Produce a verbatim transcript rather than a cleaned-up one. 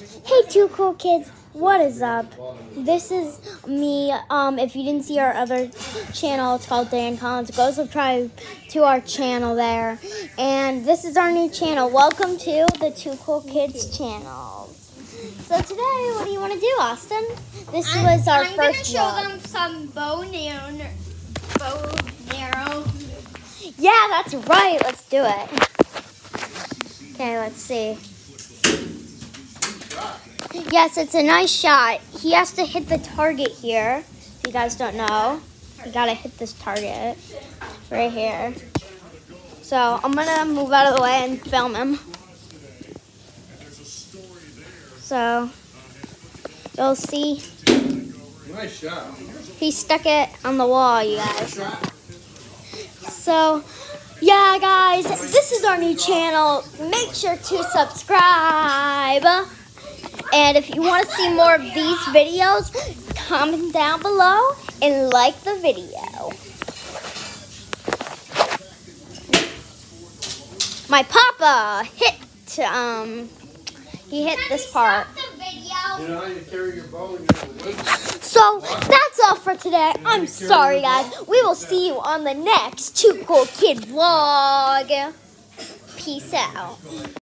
Hey, Two Cool Kids, what is up? This is me. Um, if you didn't see our other channel, it's called Dan Collins. Go subscribe to our channel there. And this is our new channel. Welcome to the Two Cool Kids channel. So today, what do you want to do, Austin? This I'm, was our I'm first I'm vlog. gonna show them some bow and arrow. Bow and arrow. Yeah, that's right. Let's do it. Okay, let's see. Yes, it's a nice shot. He has to hit the target here. If you guys don't know, you gotta hit this target right here. So I'm gonna move out of the way and film him. So you'll see. Nice shot. He stuck it on the wall, you guys. So yeah, guys, this is our new channel. Make sure to subscribe. And if you want to see more of these videos, comment down below and like the video. My papa hit, um, he hit this part. You know how you carry your bow in your woods? So that's all for today. I'm sorry, guys. We will see you on the next Two Cool Kid vlog. Peace out.